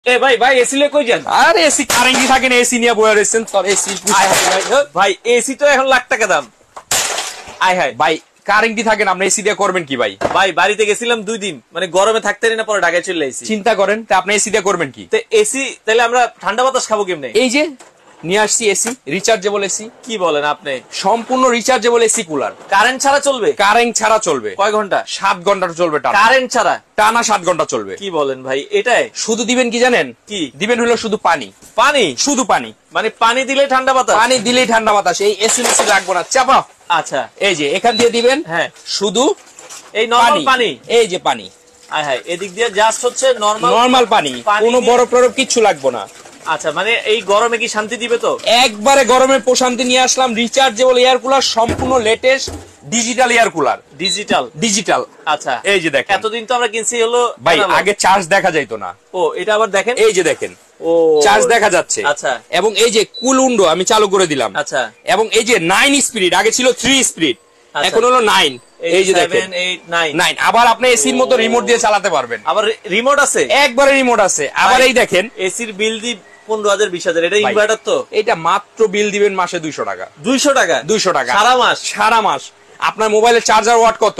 এ ভাই ভাই এসি লে কই যান? আর এসি কারেন্টই থাকে না, এসি নিয়ে বয়ে রয়েছেন। তোর এসি ভাই এসি তো এখন লাখ টাকা দাম। আয় হায় ভাই কারেন্টই থাকে না, আমরা এসি দিয়ে করবেন কি ভাই? ভাই বাড়িতে গেছিলাম 2 দিন, মানে গরমে থাকতে না, পরে ঢাকায় চলে আইছি। চিন্তা করেন তা আপনি এসি দিয়ে করবেন কি? তো এসি তাহলে আমরা ঠান্ডা বাতাস খাবো কেমনে? এই যে নিয়ে আসছি এসি, রিচার্জেবল এসি। কি বলেন আপনি? সম্পূর্ণ রিচার্জেবল এসি কুলার, কারেন্ট ছাড়া চলবে? কারেন্ট ছাড়া চলবে। কয় ঘন্টা? 7 ঘন্টা চলবে টানা। কারেন্ট ছাড়া টানা 7 ঘন্টা চলবে। কি বলেন ভাই? এটাই শুধু দিবেন কি জানেন? কি দিবেন হলো শুধু পানি। পানি? শুধু পানি, মানে পানি দিলে ঠান্ডা বাতাস? পানি দিলেই ঠান্ডা বাতাস। এই এসি মেসি লাগবো না, চাপা। আচ্ছা এই যে এখান দিয়ে দিবেন, হ্যাঁ শুধু এই নরমাল পানি। এই যে পানি, আয় হায় এদিক দিয়ে জাস্ট হচ্ছে নরমাল পানি, কোনো বরফ টরফ কিচ্ছু লাগবো না। আচ্ছা মানে এই গরমে কি শান্তি দিবে তো? একবারে গরমে প্রশান্তি নিয়ে আসলাম। রিচার্জেবল এয়ার কুলার, সম্পূর্ণ latest digital air cooler. Digital. আচ্ছা এই যে দেখেন, এতদিন তো আমরা কিনছি হলো ভাই আগে চার্জ দেখা যাইতো না। ও এটা আবার দেখেন, এই যে দেখেন ও চার্জ দেখা যাচ্ছে। আচ্ছা এবং এই যে কুল উইন্ডো আমি চালু করে দিলাম। আচ্ছা এবং এই যে 9 স্পিড, আগে ছিল 3 স্পিড, এখন হলো 9। এই যে দেখেন 7 8 9। আবার আপনি এসির মতো রিমোট দিয়ে চালাতে পারবেন। আবার রিমোট আছে? একবারে রিমোট আছে। আবার এই দেখেন এসির বিল দি 15,000 20,000। এটা ইনভার্টার তো? এটা মাত্র বিল দিবেন মাসে 200 টাকা। 200 টাকা? 200 টাকা সারা মাস? সারা মাস। আপনার মোবাইলের চার্জার ওয়াট কত?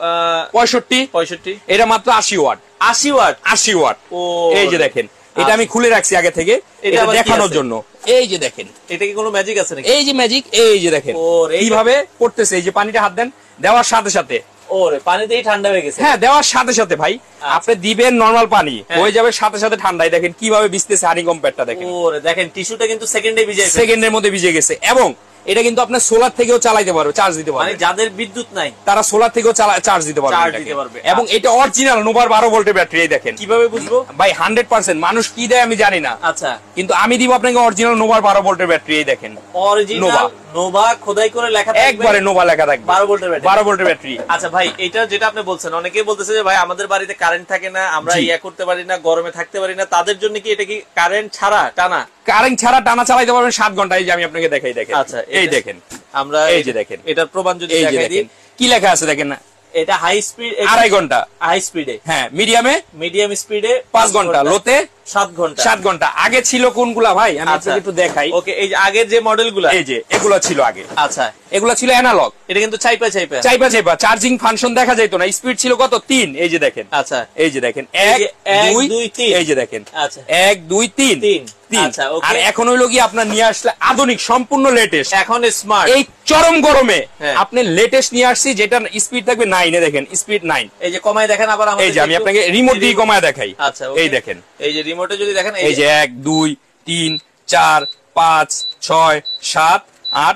65। এটা মাত্র 80 ওয়াট। 80 ওয়াট? 80 ওয়াট। ও এই যে দেখেন, এটা আমি খুলে রাখছি আগে থেকে এটা দেখানোর জন্য। এই যে দেখেন, এটা কি কোনো ম্যাজিক আছে নাকি? এই যে ম্যাজিক, এই যে দেখেন এইভাবে করতেছে। এই যে পানিটা হাত দেন, দেওয়ার সাথে সাথে ওরে পানিতেই ঠান্ডা হয়ে গেছে। হ্যাঁ, দেওয়ার সাথে সাথে ভাই আপনি দিবেন নরমাল পানি, হয়ে যাবে সাথে সাথে ঠান্ডায়। দেখেন কিভাবে ভিজতেছে, হানি কম্পেয়ারটা দেখেন। ওরে দেখেন টিস্যুটা কিন্তু সেকেন্ডে ভিজে গেছে, সেকেন্ডের মধ্যে ভিজে গেছে। এবং এটা কিন্তু আপনার সোলার থেকেও চালাইতে পারবে, চার্জ দিতে পারবে। মানে যাদের বিদ্যুৎ নাই তারা সোলার থেকেও চার্জ দিতে পারবে। এবং এটা অরিজিনাল নোভার 12 ভোল্টের ব্যাটারি। এই দেখেন কিভাবে বুঝবো ভাই? 100% মানুষ কি দেয় আমি জানি না, আচ্ছা কিন্তু আমি দিব আপনাকে অরিজিনাল নোভার 12 ভোল্টের ব্যাটারি। এই দেখেন অরিজিনাল নোভা খোদাই করে লেখা থাকবে, একবারে নোভা লেখা থাকবে, 12 ভোল্টের ব্যাটারি। 12 ভোল্টের ব্যাটারি। আচ্ছা ভাই এটা যেটা আপনি বলছেন, অনেকেই বলতেছে যে ভাই আমাদের বাড়িতে কারেন্ট থাকে না, আমরা ইয়া করতে পারি না, গরমে থাকতে পারি না, তাদের জন্য কি এটা কি কারেন্ট ছাড়া টানা? কারেন্ট ছাড়া টানা চালাইতে পারবেন 7 ঘন্টা। এই যে আমি আপনাকে দেখাই, দেখেন। আচ্ছা এই দেখেন, আমরা এই যে দেখেন এটার প্রমাণ যদি এই যে দেখাই দিই, দেখেন কি লেখা আছে দেখেন না। এটা হাই স্পিড 2.5 ঘন্টা, হাই স্পিডে। হ্যাঁ মিডিয়ামে মিডিয়াম স্পিডে 5 ঘন্টা, লোতে 7 ঘন্টা। 7 ঘন্টা। আগে ছিল কোনগুলা ভাই আমি আপনাকে একটু দেখাই। ওকে এই যে আগের যে মডেলগুলো, এই যে এগুলা ছিল আগে। আচ্ছা এগুলা ছিল অ্যানালগ। এটা কিন্তু চাইপা চার্জিং ফাংশন দেখা যাইতো না। স্পিড ছিল কত? 3। এই যে দেখেন, আচ্ছা এই যে দেখেন 1 2 3। এই যে দেখেন, আচ্ছা 1 2 3। আচ্ছা ওকে। আর এখন হইলো কি আপনার নিয়ে আসলে আধুনিক, সম্পূর্ণ লেটেস্ট, এখন স্মার্ট। এই চরম গরমে আপনি লেটেস্ট নিয়ে আসছি, যেটা স্পিড থাকবে 9 এ। দেখেন স্পিড 9। এই যে কমায় দেখেন আবার আমাদের, এই যে আমি আপনাকে রিমোট দিয়ে কমায় দেখাই। আচ্ছা এই দেখেন, এই যে রিমোটে যদি দেখেন, এই যে 1 2 3 4 5 6 7 8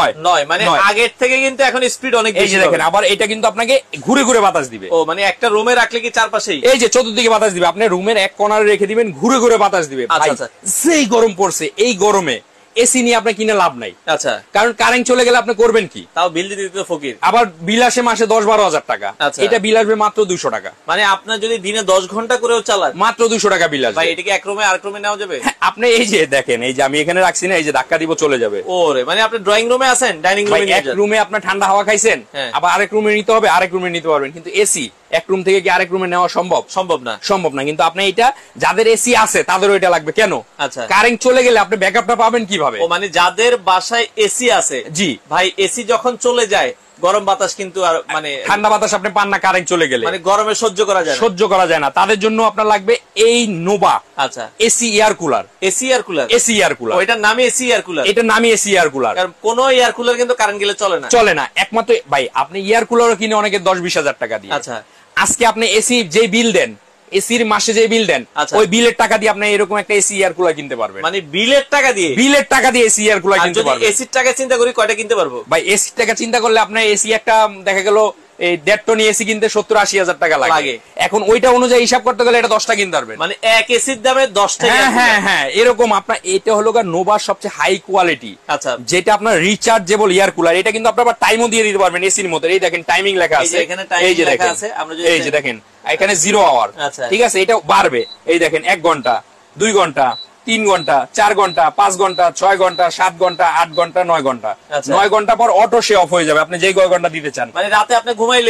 9 মানে আগের থেকে কিন্তু এখন স্পিড অনেক বেশি। এই যে দেখেন, আবার এটা কিন্তু আপনাকে ঘুরে ঘুরে বাতাস দিবে। ও মানে একটা রুমে রাখলে কি চারপাশেই এই যে চতুর্দিকে বাতাস দিবে। আপনি রুমের এক কর্নারে রেখে দিবেন, ঘুরে ঘুরে বাতাস দিবে। আচ্ছা যেই গরম পড়ছে, এই গরমে এসি নিয়ে আপনি কিনে লাভ নাই। আচ্ছা কারণ কারেন্ট চলে গেলে আপনি করবেন কি? তাও বিল দিতে দিতে ফকির। আবার বিল আসে মাসে 10-12 হাজার টাকা। এটা বিল আসবে মাত্র 200 টাকা। মানে আপনার যদি দিনে 10 ঘন্টা করেও চালান, মাত্র 200 টাকা বিল আসবে। ভাই এটা কি এক রুমে আরেক রুমে নেওয়া যাবে? আপনি এই যে দেখেন, এই যে আমি এখানে রাখছি না, এই যে ধাক্কা দিব চলে যাবে। ওরে মানে আপনি ড্রয়িং রুমে আছেন, ডাইনিং রুমে নিয়ে যান। এক রুমে আপনার ঠান্ডা হাওয়া খাইছেন, আবার আরেক রুমে নিতে হবে, আরেক রুমে নিতে পারবেন। কিন্তু এসি এক রুম থেকে কি আরেক রুমে নেওয়া সম্ভব? সম্ভব না। কিন্তু আপনি এটা যাদের এসি আছে তাদেরও এটা লাগবে। কেন? আচ্ছা কারেন্ট চলে গেলে আপনি ব্যাকআপটা পাবেন কিভাবে? ও মানে যাদের বাসায় এসি আছে, জি ভাই এসি যখন চলে যায় গরম বাতাস কিন্তু আর মানে ঠান্ডা বাতাস আপনি পান না কারেন্ট চলে গেলে, মানে গরমে সহ্য করা যায় না। তাদের জন্য আপনার লাগবে এই নোভা। আচ্ছা AC air cooler. AC air cooler এটার নামই এসি এয়ার কুলার। এটার নামই এসি এয়ার কুলার। কারণ কোন এয়ার কুলার কিন্তু কারেন্ট গেলে চলে না। একমাত্র ভাই আপনি এয়ার কুলারও কিনে অনেকে 10-20 হাজার টাকা দিয়ে। আচ্ছা আজকে আপনি এসি যে বিল দেন, এসির মাসে যে বিল দেন, ওই বিলের টাকা দিয়ে আপনি এরকম একটা এসি এয়ার কুলার কিনতে পারবেন। মানে বিলের টাকা দিয়ে এসি এয়ার কুলার কিনতে পারবেন। এসির টাকা চিন্তা করি কয়টা কিনতে পারবো? ভাই এসির টাকা চিন্তা করলে আপনার এসি একটা দেখা গেল এই 1.5 টন এসি কিনতে 70-80 হাজার টাকা লাগে। এখন ওইটা অনুযায়ী হিসাব করতে গেলে এটা 10টা কিনতে পারবেন। মানে এক এসির দামে 10টা। হ্যাঁ এরকম আপনার এটা হলো নোভার সবচেয়ে হাই কোয়ালিটি। আচ্ছা যেটা আপনার রিচার্জেবল এয়ার কুলার। এটা কিন্তু আপনার টাইমও দিয়ে দিতে পারবেন এসির মতো। এই দেখেন টাইমিং লেখা আছে, এই যে দেখেন, এই যে দেখেন এখানে 0 আওয়ার। ঠিক আছে, এটা বাড়বে। এই দেখেন 1 ঘন্টা 2 ঘন্টা 3 ঘন্টা 4 ঘন্টা 5 ঘন্টা 6 ঘন্টা 7 ঘন্টা 8 ঘন্টা 9 ঘন্টা। 9 ঘন্টা পর অটো সে অফ হয়ে যাবে, আপনি যেই কয় ঘন্টা দিতে চান। মানে রাতে আপনি ঘুমাইলেন,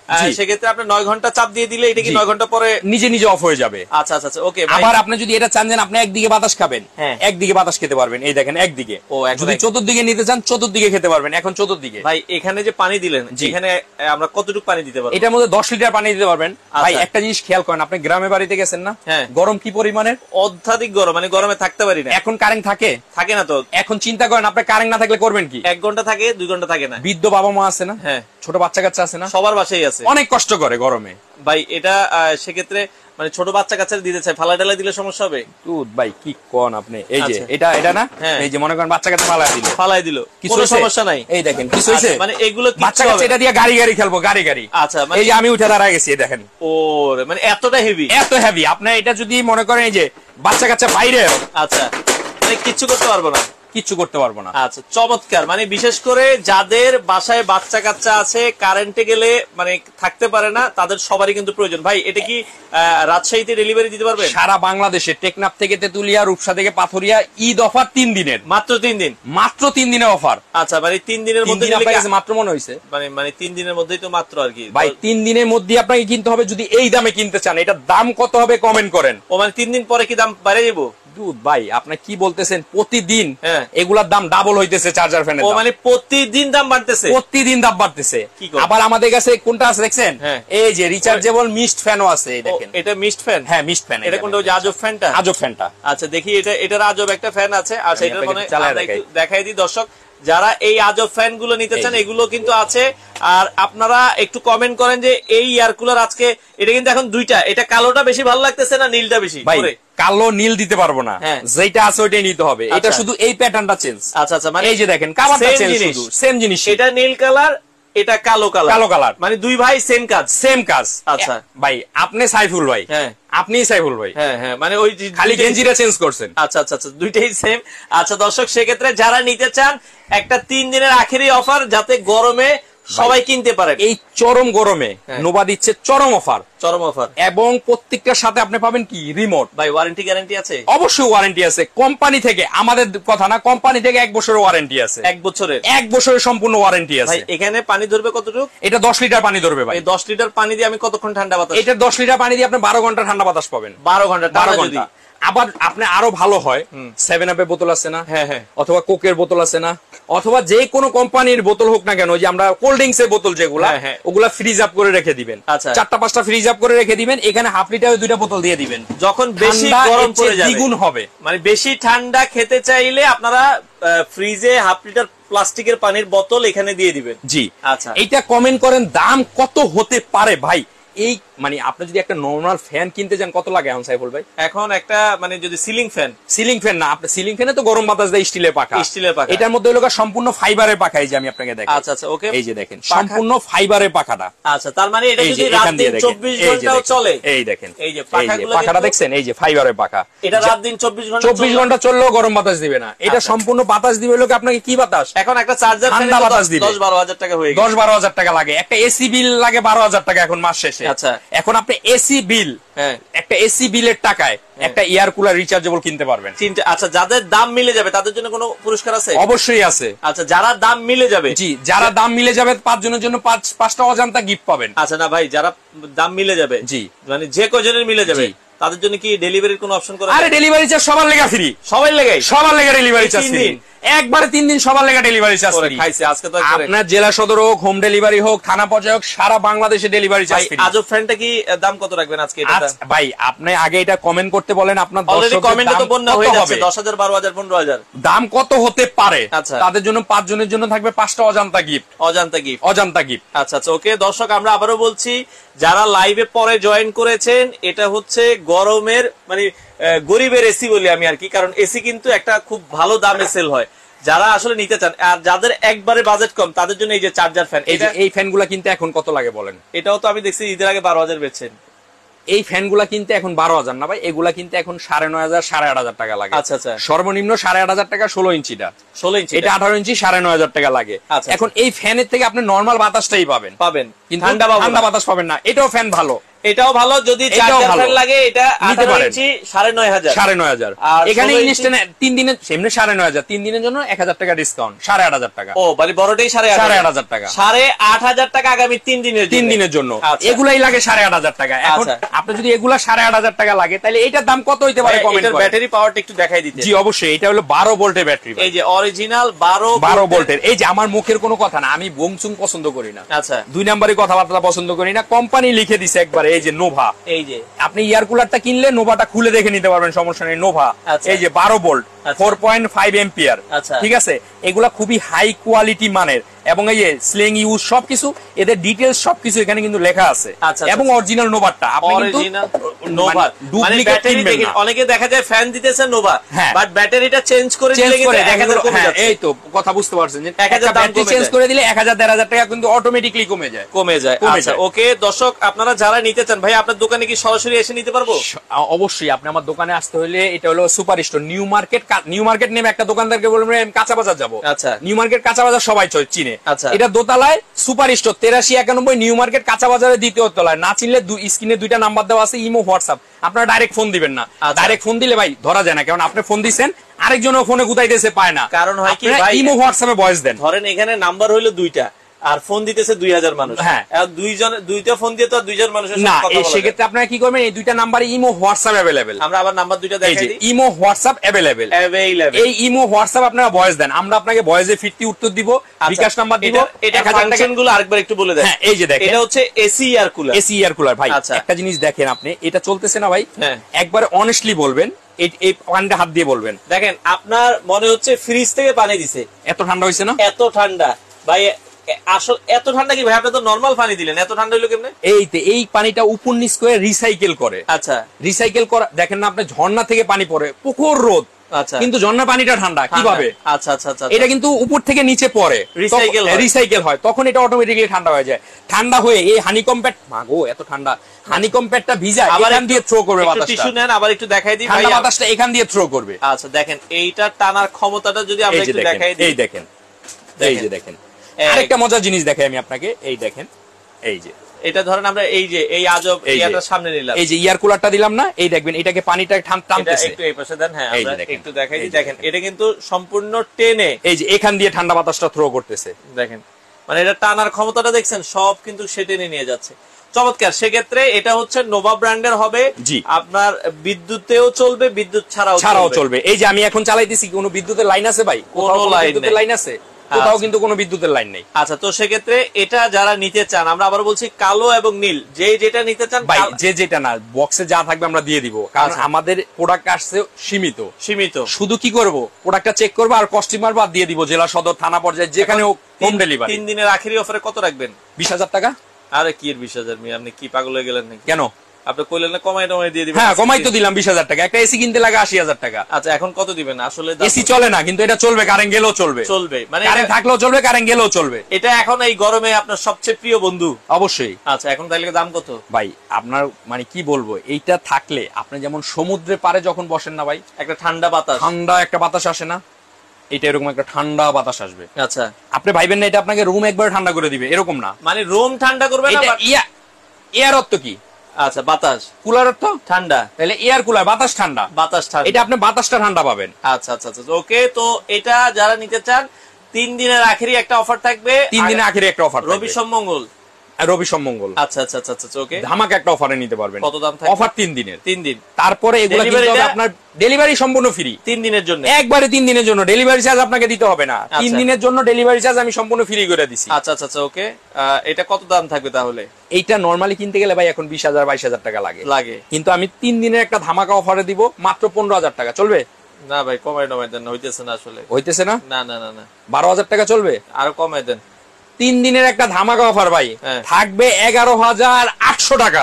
সেক্ষেত্রে আপনি 9 ঘন্টা চাপ দিয়ে দিলে এটা কি 9 ঘন্টা পরে নিজে নিজে অফ হয়ে যাবে। আচ্ছা আচ্ছা আচ্ছা, ওকে। আবার আপনি যদি এটা চান যে আপনি একদিকে বাতাস খাবেন, একদিকে বাতাস খেতে পারবেন, এই দেখেন একদিকে। যদি চতুর্দিকে নিতে চান চতুর্দিকে খেতে পারবেন। এখন চতুর্দিকে ভাই এখানে যে পানি দিলেন, এখানে আমরা কতটুকু পানি দিতে পারবো? এটার মধ্যে 10 লিটার পানি দিতে পারবেন। ভাই একটা জিনিস খেয়াল করেন, আপনি গ্রামে বাড়িতে গেছেন না, গরম কি পরিমাণের? অত্যাধিক গরম, মানে গরমে থাকতে পারি না। এখন কারেন্ট থাকে না তো। এখন চিন্তা করেন আপনি কারেন্ট না থাকলে করবেন কি? 1 ঘন্টা থাকে, 2 ঘন্টা থাকে না। বৃদ্ধ বাবা মা আছে না, ছোট বাচ্চা কাচ্চা আছে না, সবার বাসায় আছে, অনেক কষ্ট করে গরমে। ভাই এটা সেক্ষেত্রে মানে ছোট বাচ্চা কাচ্চারা দিতে চায়, ফালা ডালা দিলে সমস্যা হবে? দুধ ভাই কি কোন আপনি, এই যে এটা না, এই যে মনে করেন বাচ্চা কাচ্চা ফালাই দিল, কোনো সমস্যা নাই। এই দেখেন কিছু হইছে, মানে এগুলো বাচ্চা কাচ্চা এটা দিয়ে গাড়ি খেলবো, গাড়ি। আচ্ছা, এই যে আমি উঠে দাঁড়ায় গেছি, দেখেন ওরে মানে এতটা হেভি, এত হেভি। আপনি এটা যদি মনে করেন এই যে বাচ্চা কাচ্চা বাইরে, আচ্ছা মানে কিচ্ছু করতে পারবো না, কিচ্ছু করতে পারবো না। আচ্ছা চমৎকার। মানে বিশেষ করে যাদের বাসায় বাচ্চা কাচ্চা আছে, কারেন্টে গেলে মানে থাকতে পারে না, তাদের সবারই কিন্তু প্রয়োজন। ভাই এটা কি রাজশাহীতে ডেলিভারি দিতে পারবে? সারা বাংলাদেশে, টেকনাফ থেকে তেতুলিয়া, রূপসা থেকে পাথরিয়া, ঈদ অফার 3 দিনের, মাত্র 3 দিন, মাত্র 3 দিনের অফার। আচ্ছা মানে 3 দিনের মধ্যে মাত্র মনে হয়েছে, মানে 3 দিনের মধ্যেই তো মাত্র আর কি। ভাই 3 দিনের মধ্যে আপনাকে কিনতে হবে। যদি এই দামে কিনতে চান, এটার দাম কত হবে কমেন্ট করেন। ও মানে 3 দিন পরে কি দাম বাড়িয়ে যাবো? দুধ ভাই আপনি কি বলতেছেন? প্রতিদিন এগুলার দাম ডাবল হইতেছে চার্জার ফ্যানের। ও মানে প্রতিদিন দাম বাড়তেছে, প্রতিদিন দাম বাড়তেছে। আবার আমাদের কাছে কোনটা আছে দেখছেন, এই যে রিচার্জেবল মিস্ট ফ্যানও আছে, এই দেখেন। এটা মিস্ট ফ্যান? হ্যাঁ মিস্ট ফ্যান। এটা কোনটা? ওই যে আজব ফ্যানটা? আজব ফ্যানটা। আচ্ছা দেখি, এটার আজব একটা ফ্যান আছে। আচ্ছা এটা মানে দেখাই দিই দর্শক, যারা এই আজব ফ্যান গুলো নিতে চান এগুলো কিন্তু আছে। আর আপনারা একটু কমেন্ট করেন যে এই এয়ার কুলার আজকে, এটা কিন্তু এখন দুইটা, এটা কালোটা বেশি ভালো লাগতেছে না নীলটা বেশি? ভাই কালো নীল দিতে পারবো না, যেটা আছে ওইটাই নিতে হবে। এটা শুধু এই প্যাটার্নটা চেঞ্জ। আচ্ছা আচ্ছা, মানে এই যে দেখেন কালারটা চেঞ্জ, শুধু সেম জিনিস। এটা নীল কালার, এটা কালো কালার, মানে দুই ভাই সেম কাজ। আচ্ছা ভাই আপনি সাইফুল ভাই, আপনি সাইফুল ভাই, হ্যাঁ মানে ওই খালি গেঞ্জিটা চেঞ্জ করছেন। আচ্ছা আচ্ছা আচ্ছা, দুইটাই সেম। আচ্ছা দর্শক, সেক্ষেত্রে যারা নিতে চান একটা 3 দিনের আখেরি অফার, যাতে গরমে সবাই কিনতে পারে। এই চরম গরমে নোভা দিচ্ছে চরম অফার, এবং প্রত্যেকটার সাথে আপনি পাবেন কি রিমোট। ভাই ওয়ারেন্টি গ্যারান্টি আছে? অবশ্যই ওয়ারেন্টি আছে, কোম্পানি থেকে, আমাদের কথা না, কোম্পানি থেকে 1 বছরের ওয়ারেন্টি আছে। 1 বছরের সম্পূর্ণ ওয়ারেন্টি আছে। ভাই এখানে পানি ধরবে কতটুকু? এটা 10 লিটার পানি ধরবে ভাই। 10 লিটার পানি দিয়ে আমি কতক্ষণ ঠান্ডা বাতাস? এটা 10 লিটার পানি দিয়ে আপনি 12 ঘন্টা ঠান্ডা বাতাস পাবেন। 12 ঘন্টা। আবার আপনি আরো ভালো হয়, 7 আপের বোতল আছে না, অথবা কোকের বোতল আছে না, অথবা যে কোনো কোম্পানির বোতল হোক না কেন, যে আমরা কোল্ড ড্রিঙ্কস এর বোতল যেগুলা, ওগুলা ফ্রিজ আপ করে রেখে দিবেন। 4টা-5টা ফ্রিজ আপ করে রেখে দিবেন। এখানে হাফ লিটার 2টা বোতল দিয়ে দিবেন। যখন বেশি গরম পড়ে যাবে দ্বিগুণ হবে। মানে বেশি ঠান্ডা খেতে চাইলে আপনারা ফ্রিজে হাফ লিটার প্লাস্টিকের পানির বোতল এখানে দিয়ে দিবেন। জি আচ্ছা, এইটা কমেন্ট করেন দাম কত হতে পারে ভাই। এই মানে আপনি যদি একটা নরমাল ফ্যান কিনতে যান কত লাগে এখন সাইফুল ভাই? এখন একটা মানে যদি সিলিং ফ্যান না, আপনি সিলিং ফ্যানে তো গরম বাতাস দেয় স্টিলের পাখা। এটার মধ্যে হলো সম্পূর্ণ ফাইবারের পাখা। এই যে আমি আপনাকে দেখাই। আচ্ছা আচ্ছা ওকে, এই যে দেখেন সম্পূর্ণ ফাইবারের পাখাটা। আচ্ছা তার মানে এটা যদি রাত দিন 24 ঘন্টাও চলে। এই দেখেন, এই যে পাখাটা দেখছেন, এই যে ফাইবারের পাখা। এটা রাত দিন 24 ঘন্টা চললেও গরম বাতাস দিবে না। এটা সম্পূর্ণ বাতাস দিবে হলো আপনাকে কি বাতাস? এখন একটা চার্জার ফ্যানে 10-12 হাজার টাকা হয়ে গেছে। 10-12 হাজার টাকা লাগে। একটা এসি বিল লাগে 12 হাজার টাকা এখন মাস শেষে। আচ্ছা এখন আপনি এসি বিল, একটা এসি বিলের টাকায় একটা এয়ার কুলার রিচার্জেবল কিনতে পারবেন। আচ্ছা যাদের দাম মিলে যাবে তাদের জন্য কোনো পুরস্কার আছে? অবশ্যই আছে। আচ্ছা যারা দাম মিলে যাবে, জি যারা দাম মিলে যাবে 5 জনের জন্য 5টা অজান্তা গিফট পাবেন। আচ্ছা না ভাই, যারা দাম মিলে যাবে, জি মানে যে কজনের মিলে যাবে তাদের জন্য কি ডেলিভারির কোনো অপশন করা? আরে ডেলিভারি চার্জ সবার লেগা ফ্রি, সবার লেগে ডেলিভারি চার্জ ফ্রি। একবারে 3 দিন সবার লেগে ডেলিভারি চার্জ ফ্রি। খাইছে আজকে তো আপনার জেলা সদর হোক, হোম ডেলিভারি হোক, থানা পর্যায়ে হোক, সারা বাংলাদেশে ডেলিভারি চার্জ ফ্রি। আজব ফ্যানটা কি দাম কত রাখবেন আজকে? এটা ভাই আপনি আগে এটা কমেন্ট করতে বলেন, আপনার অলরেডি কমেন্টে তো বন্যা হয়ে যাচ্ছে। 10,000 12,000 15,000 দাম কত হতে পারে? তাদের জন্য 5 জনের জন্য থাকবে 5টা অজান্তা গিফট। অজান্তা গিফট। আচ্ছা আচ্ছা ওকে দর্শক, আমরা আবারও বলছি, যারা লাইভে পরে জয়েন করেছেন, এটা হচ্ছে গরমের মানে গরিবের এসি বলি আমি আর কি, কারণ এসি কিন্তু একটা খুব ভালো দামে সেল হয়। যারা আসলে নিতে চান আর যাদের একবারে বাজেট কম তাদের জন্য এই যে চার্জার ফ্যান, এই ফ্যানগুলা কিনতে এখন কত লাগে বলেন? এটাও তো আমি দেখছি ঈদের আগে 12,000 বেচছেন। এই ফ্যানগুলা কিনতে এখন 12,000 না ভাই, এগুলা কিনতে এখন 9,500 8,500 টাকা লাগে। আচ্ছা আচ্ছা, সর্বনিম্ন 8,500 টাকা 16 ইঞ্চিটা। এটা 18 ইঞ্চি 9,500 টাকা লাগে। এখন এই ফ্যানের থেকে আপনি নরমাল বাতাসটাই পাবেন, কিন্তু ঠান্ডা বাতাস পাবেন না। এটাও ফ্যান ভালো, এটাও ভালো, যদি চার্জার ফ্যান লাগে এটা 18 ইঞ্চি 9500 9500। এখানে ইনস্ট্যান্ট 3 দিনের এমনি 9500, 3 দিনের জন্য 1000 টাকা ডিসকাউন্ট, 8500 টাকা। ও মানে বড়টাই 8500 টাকা, 8500 টাকা আগামী 3 দিনের জন্য। এগুলাই লাগে 8500 টাকা। এখন আপনি যদি এগুলা 8500 টাকা লাগে তাহলে এটার দাম কত হইতে পারে কমেন্ট করেন। ব্যাটারি পাওয়ারটা একটু দেখাই দিতে। জি অবশ্যই, এটা হলো 12 ভোল্টের ব্যাটারি। এই যে অরিজিনাল 12 ভোল্টের। এই যে আমার মুখের কোনো কথা না, আমি বংচুং পছন্দ করি না। আচ্ছা, 2 নম্বরে কথাবার্তা পছন্দ করি না। কোম্পানি লিখে দিছে একবারে, এই যে নোভা। এই যে আপনি এয়ার কুলারটা কিনলে নোভাটা খুলে দেখে নিতে পারবেন, সমস্যা নেই। নোভা এই যে 12 ভোল্ট 4.5 এম্পিয়ার, ঠিক আছে। এগুলা খুবই হাই কোয়ালিটি মানের, এবং এই যে স্লিং ইউজ সবকিছু, এদের ডিটেইলস সবকিছু এখানে কিন্তু লেখা আছে। এবং অরিজিনাল নোভাটা আপনি কিন্তু নোভা ডুপ্লিকেট কিনবেন না। অনেকে দেখা যায় ফ্যান দিতেছে নোভা, বাট ব্যাটারিটা চেঞ্জ করে দিলে কিন্তু 1000 কমে যাচ্ছে। এই তো কথা বুঝতে পারছেন যে 1000 ব্যাটারি চেঞ্জ করে দিলে 1000-1500 টাকা কিন্তু অটোমেটিক্যালি কমে যায়। আচ্ছা ওকে দর্শক, আপনারা যারা নিতে চান ভাই আপনার দোকানে কি সরাসরি এসে নিতে পারবো? অবশ্যই, আপনি আমার দোকানে আসতে হলে, এটা হলো super store new market. New market নেমে একটা দোকানদারকে বলবেন আমি কাঁচা বাজার যাবো। আচ্ছা, নিউ মার্কেট কাঁচা বাজার সবাই চিনে। আচ্ছা, এটা দোতলায় সুপার স্টোর 8391 নিউ মার্কেট কাঁচা বাজারের দ্বিতীয় তলায়। না চিনলে স্ক্রিনে 2টা নাম্বার দেওয়া আছে, ইমো হোয়াটসঅ্যাপ। আপনারা ডাইরেক্ট ফোন দিবেন না, ডাইরেক্ট ফোন দিলে ভাই ধরা যায় না, কারণ আপনি ফোন দিচ্ছেন আরেকজনও ফোনে গুতাইতেছে পায় না। কারণ হয় কি ভাই, ইমো হোয়াটসঅ্যাপে ভয়েস দেন। ধরেন এখানে নাম্বার হইলো 2টা আর ফোন দিতেছে 2000 মানুষ, হ্যাঁ দুইটা ফোন দিয়ে তো 2000 মানুষের সাথে কথা বলা যায় না। সেক্ষেত্রে আপনারা কি করবেন, এই 2টা নাম্বারে ইমো হোয়াটসঅ্যাপ अवेलेबल। আমরা আবার নাম্বার 2টা দেখাই দিই, ইমো হোয়াটসঅ্যাপ अवेलेबल। এই ইমো হোয়াটসঅ্যাপ আপনারা ভয়েস দেন, আমরা আপনাকে ভয়েসে ফিরতি উত্তর দিব, বিকাশ নাম্বার দিব। এটা ফাংশনগুলো আরেকবার একটু বলে দেন। হ্যাঁ এই যে দেখেন, এটা হচ্ছে AC air cooler. AC air cooler ভাই, একটা জিনিস দেখেন আপনি, এটা চলতেছে না ভাই, একবার অনেস্টলি বলবেন, এই পানিটা হাত দিয়ে বলবেন। দেখেন আপনার মনে হচ্ছে ফ্রিজ থেকে পানি দিছে, এত ঠান্ডা হইছে না? এত ঠান্ডা ভাই, আসল এত ঠান্ডা কি ভাই? আপনি তো নরমাল পানি দিলেন, এত ঠান্ডা হলো কেমনে? এই পানিটা উপর নিচ করে রিসাইকেল করে। আচ্ছা, রিসাইকেল করা, দেখেন না আপনি ঝর্ণা থেকে পানি পড়ে, পুকুর রোদ, আচ্ছা, কিন্তু ঝর্ণা পানিটা ঠান্ডা কিভাবে? আচ্ছা আচ্ছা আচ্ছা, এটা কিন্তু উপর থেকে নিচে পড়ে, রিসাইকেল হয়, তখন এটা অটোমেটিক্যালি ঠান্ডা হয়ে যায়। ঠান্ডা হয়ে এই হানিকম প্যাড, মাগো এত ঠান্ডা, হানিকম প্যাডটা ভিজা এখান দিয়ে থ্রো করবে বাতাসটা। একটু টিস্যু নেন, আবার একটু দেখাই দিই ভাই, ঠান্ডা বাতাসটা এখান দিয়ে থ্রো করবে। আচ্ছা দেখেন এইটা টানার ক্ষমতাটা যদি আমরা একটু দেখাই দিই, এই দেখেন, এই যে দেখেন, আরেকটা মজার জিনিস দেখাই আমি আপনাকে, এই দেখেন, এই যে এটা ধরেন আমরা এই যে এই আজব ইয়াটার সামনে নিলাম, এই যে ইয়ার কুলারটা দিলাম না, এই দেখবেন এটাকে পানিটা টানতেছে। একটু এই পাশে দেন, হ্যাঁ আমরা একটু দেখাই দিই। দেখেন এটা কিন্তু সম্পূর্ণ টেনে, এই যে এখান দিয়ে ঠান্ডা বাতাসটা থ্রো করতেছে। দেখেন মানে এটা টানার ক্ষমতাটা দেখছেন, সব কিন্তু সে টেনে নিয়ে যাচ্ছে। চমৎকার। সেক্ষেত্রে এটা হচ্ছে নোভা ব্র্যান্ডের হবে, আপনার বিদ্যুতেও চলবে, বিদ্যুৎ ছাড়াও চলবে। এই যে আমি এখন চালাইতেছি, কোনো বিদ্যুতের লাইন আছে ভাই? কোনো লাইন আছে? কোথাও কিন্তু কোনো বিদ্যুতের লাইন নেই। আচ্ছা, তো সেক্ষেত্রে এটা যারা নিতে চান, আমরা আবার বলছি কালো এবং নীল, যেটা নিতে চান ভাই, যেটা না বক্সে যা থাকবে আমরা দিয়ে দিব, কারণ আমাদের প্রোডাক্ট আসছে সীমিত। শুধু কি করব, প্রোডাক্টটা চেক করবো আর কাস্টমার বাদ দিয়ে দিব, জেলা সদর থানা পর্যায়ে যেখানে হোম ডেলিভারি। 3 দিনের আখেরি অফারে কত রাখবেন? 20,000 টাকা। আরে কি এর 20,000? আপনি কি পাগল হয়ে গেলেন নাকি? কেন? আপনি কইলেন না কমাই দিয়ে দিবেন। হ্যাঁ কমাই তো দিলাম 20,000 টাকা। একটা এসি কিনতে লাগে 80,000 টাকা। আচ্ছা, এখন কত দিবেন? আসলে এসি চলে না, কিন্তু এটা চলবে, কারেন্ট গেলেও চলবে। মানে কারেন্ট থাকলেও চলবে, কারেন্ট গেলেও চলবে। এটা এখন এই গরমে আপনার সবচেয়ে প্রিয় বন্ধু। অবশ্যই। আচ্ছা, এখন তাহলে দাম কত ভাই? আপনার মানে কি বলবো, এইটা থাকলে আপনি যেমন সমুদ্রে পারে যখন বসেন না ভাই, একটা ঠান্ডা একটা বাতাস আসে না, এটা এরকম একটা ঠান্ডা বাতাস আসবে। আচ্ছা, আপনি ভাইবেন না এটা আপনাকে রুম একবার ঠান্ডা করে দিবে, এরকম না। মানে রুম ঠান্ডা করবে না, এয়ার অর্থ কি? আচ্ছা, বাতাস। কুলার অর্থ ঠান্ডা, তাহলে এয়ার কুলার, বাতাস ঠান্ডা। এটা আপনি বাতাসটা ঠান্ডা পাবেন। আচ্ছা আচ্ছা আচ্ছা, ওকে। তো এটা যারা নিতে চান 3 দিনের আখেরি একটা অফার থাকবে। 3 দিনের আখেরি একটা অফার, রবি সোমমঙ্গল। আচ্ছা আচ্ছা আচ্ছা আচ্ছা, ওকে। ধামাকা একটা অফারে নিতে পারবেন। কত দাম থাকবে? অফার 3 দিনের। 3 দিন। তারপরে এগুলো দিতে হবে আপনার ডেলিভারি সম্পূর্ণ ফ্রি 3 দিনের জন্য। একবারে 3 দিনের জন্য ডেলিভারি চার্জ আপনাকে দিতে হবে না। 3 দিনের জন্য ডেলিভারি চার্জ আমি সম্পূর্ণ ফ্রি করে দিছি। আচ্ছা আচ্ছা আচ্ছা, ওকে। এটা কত দাম থাকবে তাহলে? এইটা নরমালি কিনতে গেলে ভাই এখন 20,000 22,000 টাকা লাগে, কিন্তু আমি 3 দিনের একটা ধামাকা অফারে দিব মাত্র 15,000 টাকা। চলবে না ভাই? কমাই দেন, হইতেছে না আসলে। হইতেছে না? না না না না, 12,000 টাকা চলবে? আরো কমাই দেন। 3 দিনের একটা ধামাকা অফার ভাই, থাকবে 11,800 টাকা।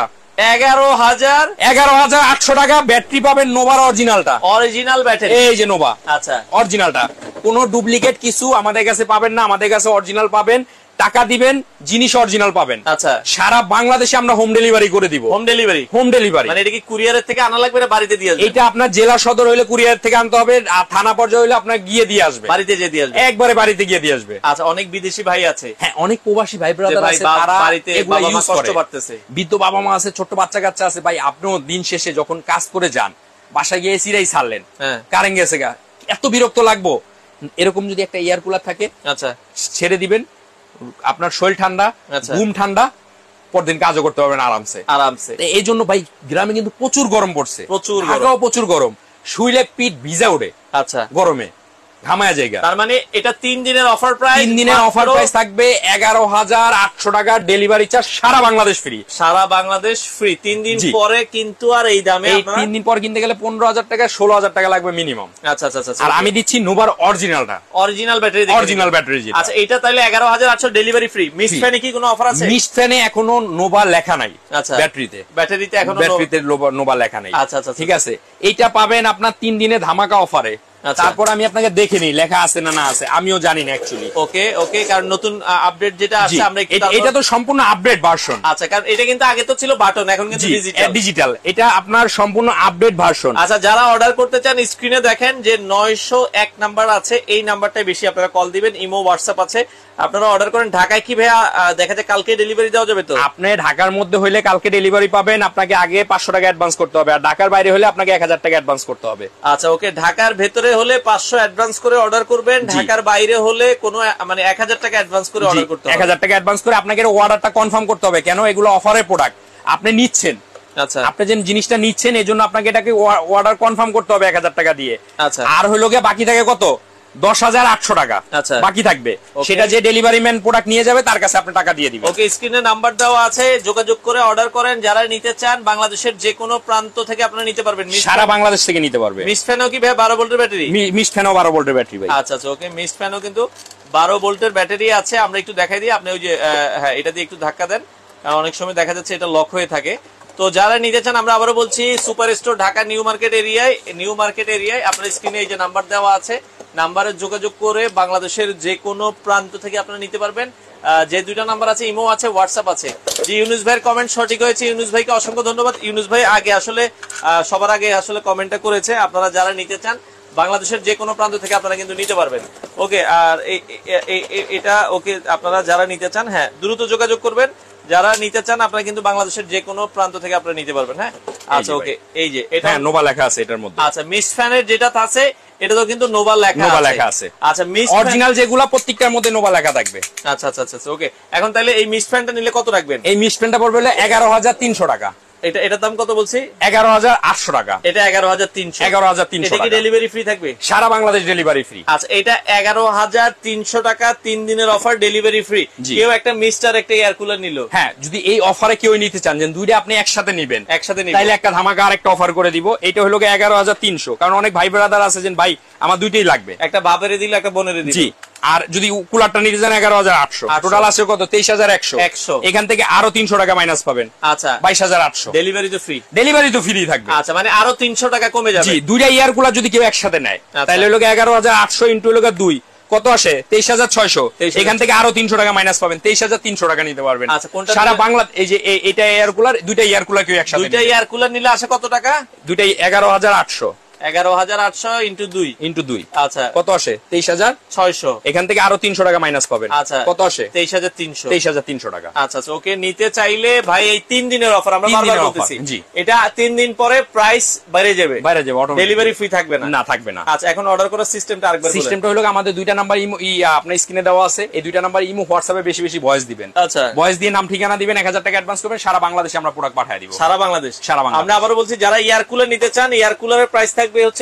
11,800 টাকা। ব্যাটারি পাবেন নোভার অরিজিনাল ব্যাটারি, এই যে নোভা। আচ্ছা, অরিজিনালটা, কোনো ডুপ্লিকেট কিছু আমাদের কাছে পাবেন না, আমাদের কাছে অরিজিনাল পাবেন। টাকা দিবেন, জিনিস অরিজিনাল পাবেন। আচ্ছা, সারা বাংলাদেশে আমরা হোম ডেলিভারি করে দিব। Home delivery? হোম ডেলিভারি মানে এটা কি কুরিয়ারের থেকে আনা লাগবে না বাড়িতে দিয়ে আসবে? এটা আপনার জেলা সদর হইলে কুরিয়ার থেকে আনতে হবে, আর থানা পর্যায়ে হইলে আপনার গিয়ে দিয়ে আসবে, বাড়িতে যে দিয়ে আসবে, একবারে বাড়িতে গিয়ে দিয়ে আসবে। আচ্ছা, অনেক বিদেশি ভাই আছে, হ্যাঁ অনেক প্রবাসী ভাই ব্রাদার আছে, তারা বাড়িতে বাবা মা কষ্ট পাচ্ছে, বৃদ্ধ বাবা মা আছে, ছোট বাচ্চা কাচ্চা আছে। ভাই আপনিও দিন শেষে যখন কাজ করে যান, বাসায় গিয়ে এসিরাই ছাড়লেন, কারেন্ট গেছে গা, এত বিরক্ত লাগবো। এরকম যদি একটা এয়ার কুলার থাকে, আচ্ছা, ছেড়ে দিবেন, আপনার শরীর ঠান্ডা, ঘুম ঠান্ডা, পরদিন কাজও করতে পারবেন আরামসে আরামসে। এই জন্য ভাই গ্রামে কিন্তু প্রচুর গরম পড়ছে, প্রচুর গরম, শুইলে পিঠ ভিজা ওঠে। আচ্ছা, গরমে ঘামায়া জায়গা। তার মানে এটা 3 দিনের অফার প্রাইস, 3 দিনের অফার প্রাইস থাকবে 11,800 টাকা, ডেলিভারি চার্জ সারা বাংলাদেশ ফ্রি, সারা বাংলাদেশ ফ্রি। 3 দিন পরে কিন্তু আর এই দামে, এই 3 দিন পর কিনতে গেলে 15,000 টাকা 16,000 টাকা লাগবে মিনিমাম। আচ্ছা আচ্ছা আচ্ছা, আর আমি দিচ্ছি নোভার অরিজিনালটা, অরিজিনাল ব্যাটারি, অরিজিনাল ব্যাটারি। আচ্ছা, এটা তাহলে 11,800 ডেলিভারি ফ্রি। মিস ফ্যানে কি কোনো অফার আছে? মিস ফ্যানে এখনো নোভা লেখা নাই। আচ্ছা, ব্যাটারিতে এখনো নোভা লেখা নাই। আচ্ছা আচ্ছা, ঠিক আছে। এইটা পাবেন আপনার 3 দিনে ধামাকা অফারে। তারপর আমি আপনাকে দেখে নিই লেখা আছে না না আছে, আমিও জানি না অ্যাকচুয়ালি। ওকে ওকে, কারণ নতুন আপডেট যেটা আছে আমরা এটা তো সম্পূর্ণ আপডেট ভার্সন। আচ্ছা, কারণ এটা কিন্তু আগে তো ছিল বাটন, এখন কিন্তু ডিজিটাল, এটা আপনার সম্পূর্ণ আপডেট ভার্সন। আচ্ছা, যারা অর্ডার করতে চান স্ক্রিনে দেখেন যে 901 নাম্বার আছে, এই নাম্বারটাই বেশি আপনারা কল দিবেন, ইমো হোয়াটসঅ্যাপ আছে, আপনারা অর্ডার করেন। ঢাকায় কি ভাইয়া দেখা যায় কালকে ডেলিভারি দেওয়া যাবে? তো আপনি ঢাকার মধ্যে হইলে কালকে ডেলিভারি পাবেন, আপনাকে আগে 500 টাকা অ্যাডভান্স করতে হবে, আর ঢাকার বাইরে হলে আপনাকে 1000 টাকা অ্যাডভান্স করতে হবে। আচ্ছা ওকে, ঢাকার ভেতরে হলে 500 অ্যাডভান্স করে অর্ডার করবেন, ঢাকার বাইরে হলে কোনো মানে 1000 টাকা অ্যাডভান্স করে অর্ডার করতে হবে। 1000 টাকা অ্যাডভান্স করে আপনাকে অর্ডারটা কনফার্ম করতে হবে। কেন? এগুলো অফারের প্রোডাক্ট, আপনি নিচ্ছেন। আচ্ছা, আপনি যে জিনিসটা নিচ্ছেন এই জন্য আপনাকে এটাকে অর্ডার কনফার্ম করতে হবে 1000 টাকা দিয়ে। আচ্ছা, আর হলো গিয়ে বাকি থাকে কত? 10,800 টাকা বাকি থাকবে, সেটা যে ডেলিভারি ম্যান প্রোডাক্ট নিয়ে যাবে তার কাছে আপনি টাকা দিয়ে দিবেন। ওকে, স্ক্রিনে নাম্বার দেওয়া আছে, যোগাযোগ করে অর্ডার করেন। যারা নিতে চান বাংলাদেশের যে কোনো প্রান্ত থেকে আপনারা নিতে পারবেন, সারা বাংলাদেশ থেকে নিতে পারবে। মিস ফ্যানও কি ভাই 12 ভোল্টের ব্যাটারি? মিস ফ্যানও 12 ভোল্টের ব্যাটারি ভাই। আচ্ছা আচ্ছা, ওকে, মিস ফ্যানও কিন্তু 12 ভোল্টের ব্যাটারি আছে। আমরা একটু দেখাই দিই, আপনি ওই যে হ্যাঁ এটা দিয়ে একটু ধাক্কা দেন, কারণ অনেক সময় দেখা যাচ্ছে এটা লক হয়ে থাকে। তো যারা নিতে চান, আমরা আবারও বলছি, super store Dhaka new market এরিয়ায় আপনার স্ক্রিনে এই যে নাম্বার দেওয়া আছে, নাম্বারে যোগাযোগ করে বাংলাদেশের যে কোনো প্রান্ত থেকে আপনারা নিতে পারবেন। যে দুইটা নাম্বার আছে, ইমো আছে, হোয়াটসঅ্যাপ আছে। যে ইউনুস ভাইয়ের কমেন্ট সঠিক হয়েছে, ইউনুস ভাইকে অসংখ্য ধন্যবাদ। ইউনুস ভাই আগে আসলে সবার আগে আসলে কমেন্টটা করেছে। আপনারা যারা নিতে চান বাংলাদেশের যে কোনো প্রান্ত থেকে আপনারা কিন্তু নিতে পারবেন। ওকে, আর এটা ওকে, আপনারা যারা নিতে চান, হ্যাঁ দ্রুত যোগাযোগ করবেন। যারা নিতে চান আপনারা কিন্তু বাংলাদেশের যে কোনো প্রান্ত থেকে আপনারা নিতে পারবেন। হ্যাঁ, আচ্ছা ওকে, এই যে এটা নোভা লেখা আছে এটার মধ্যে। আচ্ছা, মিস ফ্যানের যেটা আছে এটা তো কিন্তু নোভা লেখা আছে। আচ্ছা, মিস অরিজিনাল যেগুলা প্রত্যেকটার মধ্যে নোভা লেখা থাকবে। আচ্ছা আচ্ছা আচ্ছা, ওকে। এখন তাহলে এই মিস ফ্যানটা নিলে কত রাখবেন? এই মিস ফ্যানটা পড়বে 11,300 টাকা। এটার দাম কত বলছি? 11,800 টাকা। এটা 11,300। 11,300। এটা কি ডেলিভারি ফ্রি থাকবে? সারা বাংলাদেশ ডেলিভারি ফ্রি। আচ্ছা, এটা 11,300 টাকা, 3 দিনের অফার, ডেলিভারি ফ্রি। কেউ একটা মিস্টার একটা এয়ার কুলার নিল, হ্যাঁ, যদি এই অফারে কেউ নিতে চান যে দুইটা আপনি একসাথে নিবেন, তাইলে একটা ধামাকা আর একটা অফার করে দিব। এটা হলো 11,300। কারণ অনেক ভাই ব্রাদার আছে যে ভাই আমার দুইটাই লাগবে, একটা বাবারে দিলে একটা বোনেরে দিলে। জি, আর যদি কুলারটা নিতে চান 11,800, টোটাল আছে কত? 23,100। এখান থেকে আরো 300 টাকা মাইনাস পাবেন। আচ্ছা, 22,800। ডেলিভারি তো ফ্রি? ডেলিভারি তো ফ্রি থাকবে। আচ্ছা, মানে আরো 300 টাকা কমে যাবে। জি, দুইটা ইয়ার কুলার যদি কেউ একসাথে নেয় তাহলে হলো 11,800 ইনটু হলো 2 কত আসে? 23,600। এখান থেকে আরো 300 টাকা মাইনাস পাবেন, 23,300 টাকা নিতে পারবেন। আচ্ছা, কোনটা সারা বাংলা? এই যে এটা এয়ার কুলার, দুইটা এয়ার কুলার কেউ একসাথে, দুইটা এয়ার কুলার নিলে আসে কত টাকা? দুইটাই 11,800। 11,800 ইনটু 2। আচ্ছা, কত আসে? 23,600। এখান থেকে আরো 300 টাকা মাইনাস পাবেন। আচ্ছা, কত আসে? 23,300। 23,300 টাকা। আচ্ছা, ওকে। নিতে চাইলে ভাই এই 3 দিনের অফার, আমরা বারবার বলতেছি, এটা 3 দিন পরে প্রাইস বাইরে যাবে, ডেলিভারি ফ্রি থাকবে না। না, থাকবে না। আচ্ছা, এখন অর্ডার করার সিস্টেমটা আরেকবার বলেন। সিস্টেমটা হলো আমাদের দুইটা নাম্বার ইমো আপনার স্ক্রিনে দেওয়া আছে, এই দুইটা নাম্বার ইমো হোয়াটসঅ্যাপে বেশি বেশি ভয়েস দিবেন। আচ্ছা, ভয়েস দিয়ে নাম ঠিকানা দিবেন, 1000 টাকা অ্যাডভান্স করবেন, সারা বাংলাদেশে আমরা প্রোডাক্ট পাঠিয়ে দিব। সারা বাংলাদেশ। আমরা আবারও বলছি, যারা এয়ার কুলার নিতে চান, এয়ার কুলারের প্রাইস থাকবে হচ্ছে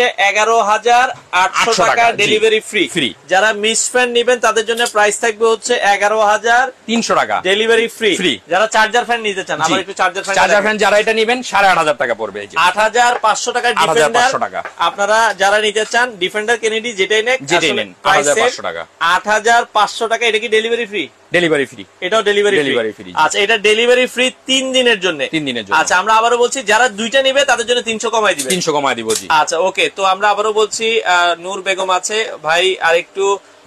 11,800 টাকা, ডেলিভারি ফ্রি। যারা মিস ফ্যান নেবেন তাদের জন্য প্রাইস থাকবে হচ্ছে 11,300 টাকা, ডেলিভারি ফ্রি। যারা চার্জার ফ্যান নিতে চান, আবার একটু চার্জার ফ্যান যারা এটা নেবেন 8,500 টাকা পড়বে। 8,500 টাকা ডিফেন্ডার। আপনারা যারা নিতে চান ডিফেন্ডার কেনেডি যেটাই নেন 8,500 টাকা। 8,500 টাকা। এটা কি ডেলিভারি ফ্রি? Delivery free. এটাও ডেলিভারি ফ্রি। আচ্ছা, এটা ডেলিভারি ফ্রি 3 দিনের জন্য। আচ্ছা, আমরা আবারও বলছি, যারা দুইটা নেবে তাদের জন্য 300 কমাই দিবেন। 300 কমাই দিব। জি, আচ্ছা, ওকে। তো আমরা আবারও বলছি, নূর বেগম আছে ভাই, আর একটু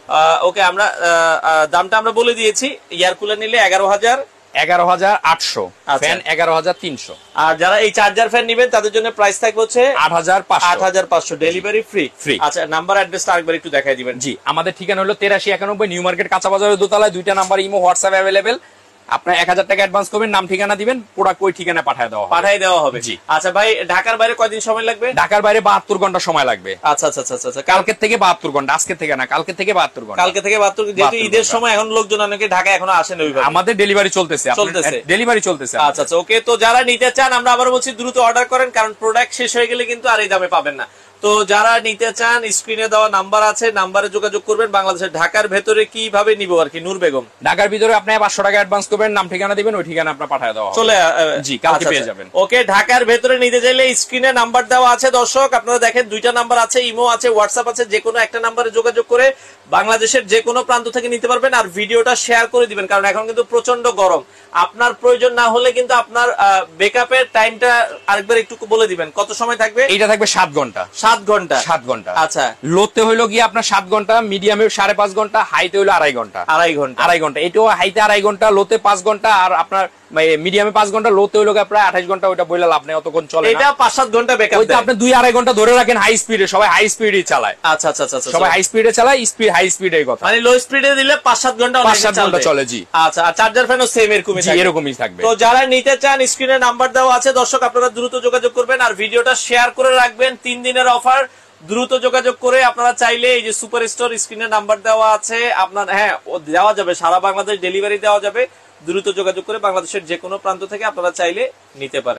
ওকে, আমরা দামটা আমরা বলে দিয়েছি। এয়ার কুলার নিলে 11,000, 11,800, ফ্যান 11,300। আর যারা এই চার্জার ফ্যান নেবেন তাদের জন্য প্রাইস থাকবে হচ্ছে 8,500, ডেলিভারি ফ্রি। আচ্ছা, নাম্বার অ্যাড্রেসটা আরেকবার একটু দেখাই দিবেন। জি, আমাদের ঠিকানা হলো 8391 নিউ মার্কেট কাঁচা বাজারের দোতলায়, 2টা নাম্বার ইমো হোয়াটসঅ্যাপ অ্যাভেলেবেল। আপনার 1000 টাকা অ্যাডভান্স করবেন, নাম ঠিকানা দিবেন, প্রোডাক্ট ওই ঠিকানায় পাঠিয়ে দেওয়া হবে। জি। আচ্ছা ভাই, ঢাকার বাইরে কয়দিন সময় লাগবে? ঢাকার বাইরে 72 ঘন্টা সময় লাগবে। আচ্ছা আচ্ছা আচ্ছা আচ্ছা, কালকে থেকে 72 ঘন্টা, আজকে থেকে না, কালকে থেকে 72 ঘন্টা। কালকে থেকে 72, যেহেতু ঈদের সময় এখন লোকজন অনেকে ঢাকা এখনো আসেন ওইভাবে। আমাদের ডেলিভারি চলতেছে। আচ্ছা আচ্ছা, ওকে। তো যারা নিতে চান, আমরা আবার বলছি দ্রুত অর্ডার করেন, কারণ প্রোডাক্ট শেষ হয়ে গেলে কিন্তু আর এই দামে পাবেন না। তো যারা নিতে চান, স্ক্রিনে দেওয়া নাম্বার আছে, নাম্বারে যোগাযোগ করবেন। বাংলাদেশের ঢাকার ভেতরে কিভাবে নিব আর কি? নূর বেগম, ঢাকার ভিতরে আপনি 500 টাকা অ্যাডভান্স করবেন, নাম ঠিকানা দিবেন, ওই ঠিকানা আপনার পাঠিয়ে দেওয়া চলে। জি, কালকে পেয়ে যাবেন। ওকে, ঢাকার ভেতরে নিতে চাইলে স্ক্রিনে নাম্বার দেওয়া আছে দর্শক, আপনারা দেখেন 2টা নাম্বার আছে, ইমো আছে, হোয়াটসঅ্যাপ আছে, যে কোনো একটা নাম্বারে যোগাযোগ করে বাংলাদেশের যে কোনো প্রান্ত থেকে নিতে পারবেন। আর ভিডিওটা শেয়ার করে দিবেন, কারণ এখন কিন্তু প্রচন্ড গরম। আপনার প্রয়োজন না হলে কিন্তু আপনার ব্যাকআপের টাইমটা আরেকবার একটু বলে দিবেন, কত সময় থাকবে? এটা থাকবে 7 ঘন্টা। 7 ঘন্টা? 7 ঘন্টা। আচ্ছা, লোতে হইলো গিয়ে আপনার 7 ঘন্টা, মিডিয়ামে 5.5 ঘন্টা, হাইতে হইলো 2.5 ঘন্টা। 2.5 ঘন্টা। এটাও হাইতে 2.5 ঘন্টা, লোতে 5 ঘন্টা, আর আপনার মিডিয়ামে 5 ঘন্টা, লোতে হইলো প্রায় 28 ঘন্টা। ওইটা বইলে লাভ নেই, অতক্ষণ চলে না। এটা 5-7 ঘন্টা ব্যাকআপ দেয়। আপনি 2-2.5 ঘন্টা ধরে রাখেন হাই স্পিডে, সবাই হাই স্পিডে চালায়। আচ্ছা আচ্ছা আচ্ছা, সবাই হাই স্পিডে চালায়, হাই স্পিডে কথা। মানে লো স্পিডে দিলে 5-7 ঘন্টা 5-7 ঘন্টা চলে। জি। আচ্ছা, আর চার্জার ফ্যানও সেম এরকমই থাকবে। তো যারা নিতে চান, স্ক্রিনে নাম্বার দেওয়া আছে দর্শক, আপনারা দ্রুত যোগাযোগ করবেন, আর ভিডিওটা শেয়ার করে রাখবেন। 3 দিনের অফার, দ্রুত যোগাযোগ করে আপনারা চাইলে এই যে সুপার স্টোর স্ক্রিনে নাম্বার দেওয়া আছে আপনার, হ্যাঁ দেওয়া যাবে, সারা বাংলাদেশ ডেলিভারি দেওয়া যাবে। দ্রুত যোগাযোগ করে বাংলাদেশের যে কোনো প্রান্ত থেকে আপনারা চাইলে নিতে পারেন।